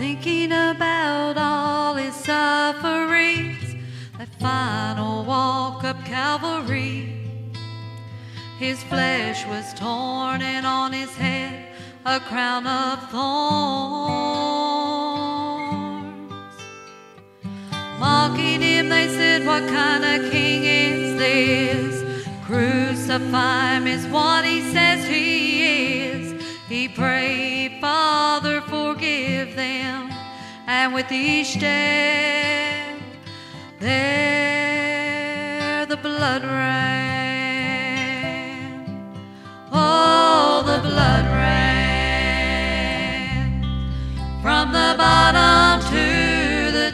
thinking about all his sufferings, that final walk up Calvary. His flesh was torn and on his head a crown of thorns. Mocking him, they said, what kind of king is this? Crucify him is what he says he is. He prayed, Father, forgive them. And with each step, there the blood ran. Oh, the blood ran from the bottom to the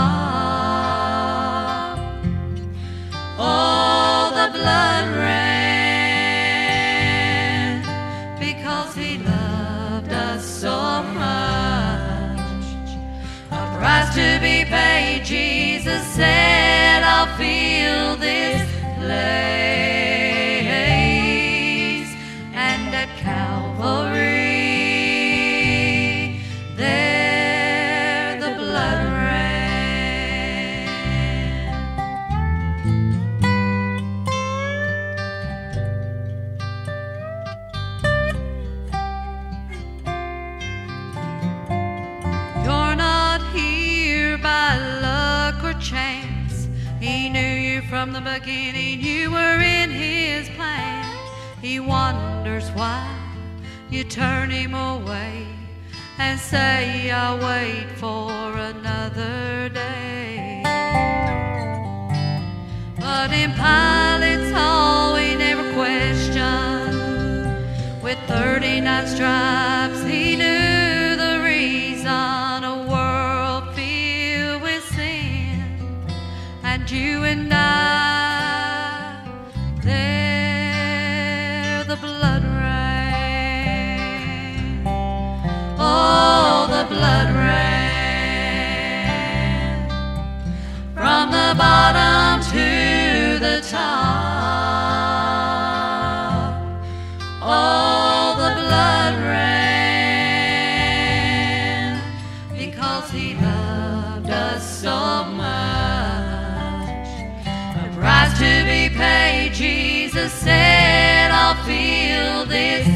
top. Oh, the blood ran because he loved us so much. A price to be paid, Jesus said, I'll fill this place. And at Calvary, there the blood ran. You're not here by luck or chance. He knew you from the beginning. You were in his plan. He wonders why you turn him away and say, I'll wait for another day. But in Pilate's hall we never questioned. With 39 stripes he knew the reason. A world filled with sin, and you and I, there the blood ran. Oh, the blood ran from the bottom to the top. Oh, the blood ran because he loved us so much. A price to be paid, Jesus said, I'll fill this